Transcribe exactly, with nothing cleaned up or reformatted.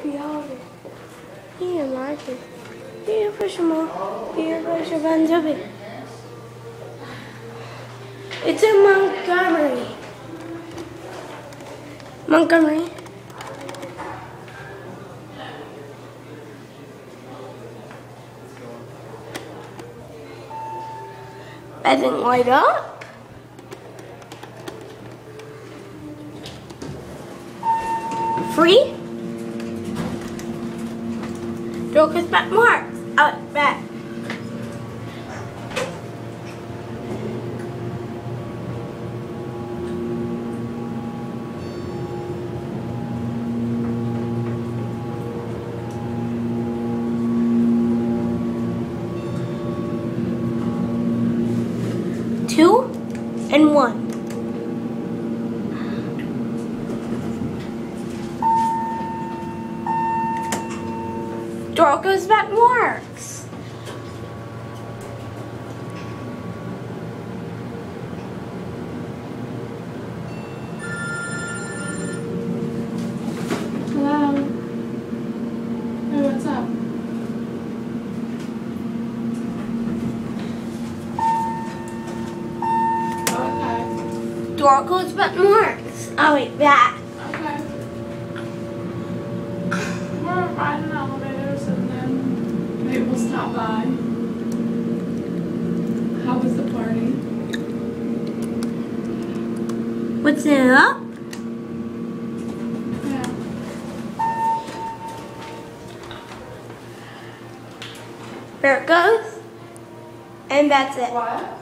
behagen. Hier, maatje. Hier, push hem op. Hier, push your hands up it. It's in Montgomery. Montgomery. I didn't light up. Free? Door goes back marks. Out back. Two and one. Door goes back marks. Hello. Hey, what's up? Door goes back marks. Oh wait, back. Okay. We're riding elevators and then maybe we'll stop by. How was the party? What's it up? Yeah. There it goes. And that's it. What?